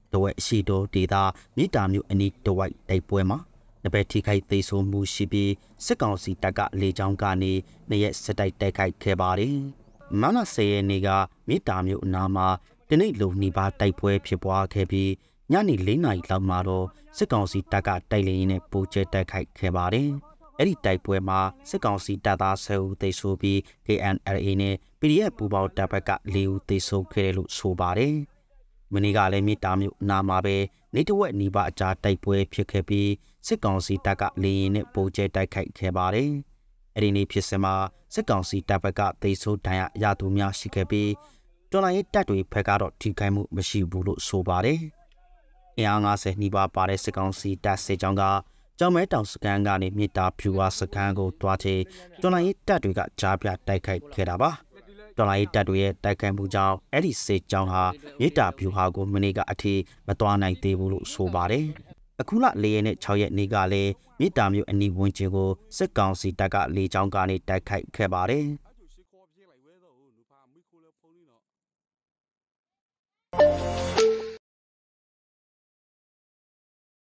တဝက်ရှိတိုဒေတာမြေတားမျိုးအနီးတဝိုက်တိုက်ပွဲမှာနဘက်ထိခိုက်သိဆိုးမှုရှိပြီးစစ်ကောင်စီတပ်ကလေကြောင်းကနေနှစ်ရက်စစ်တိုက်တိုက်ခိုက်ခဲ့ပါတယ်။မန10ရက်နေ့ကမြေတားမျိုးအနားမှာတနေ့လုံနှီးပါတိုက်ပွဲဖြစ်ပွားခဲ့ပြီးညနေ4နာရီလောက်မှာတော့စစ်ကောင်စီတပ်ကတိုက်လေရင်နဲ့ပိုကျဲတိုက်ခိုက်ခဲ့ပါတယ်။အဲ့ဒီတိုက်ပွဲမှာစစ်ကောင်စီတပ်သား10ဦးသေဆုံးပြီး KNLA နဲ့ PDF ပူးပေါင်းတပ်ဘက်က4ဦးသေဆုံးခဲ့တယ်လို့ဆိုပါတယ်။မနေ့ကလည်းမြေတားမျိုးအနားမှာပဲနေတဝက်နီးပါအကြားတိုက်ပွဲဖြစ်ခဲ့ပြီးစစ်ကောင်စီတပ်ကလေရင်နဲ့ပိုကျဲတိုက်ခိုက်ခဲ့ပါတယ်။အဲ့ဒီနေ့ဖြစ်စဉ်မှာစစ်ကောင်စီတပ်ဘက်ကသေဆုံးဒဏ်ရာရသူများရှိခဲ့ပြီးတော်လိုင်းတပ်တွေဘက်ကတော့ထိခိုက်မှုမရှိဘူးလို့ဆိုပါတယ်။အင်အား50နီးပါးပါတဲ့စစ်ကောင်စီတပ်စစ်ကြောင်းကကျောင်းမဲတောင်စခန်းကနေမြေတားဖြူဝါစခန်းကိုတွားချေတော်လိုင်းတပ်တွေကကြားပြတိုက်ခိုက်ခဲ့တာပါ။တော်လိုင်းတပ်တွေရဲ့တိုက်ခိုက်မှုကြောင့်အဲ့ဒီစစ်ကြောင်းဟာမြေတားဖြူဟာကိုမနေ့ကအထိမတွားနိုင်သေးဘူးလို့ဆိုပါတယ်။အခုလ4ရက်နဲ့6ရက်နေ့ကလည်းမြေတားမျိုးအနီးဝန်းကျင်ကိုစစ်ကောင်စီတပ်ကလေကြောင်းကနေတိုက်ခိုက်ခဲ့ပါတယ်။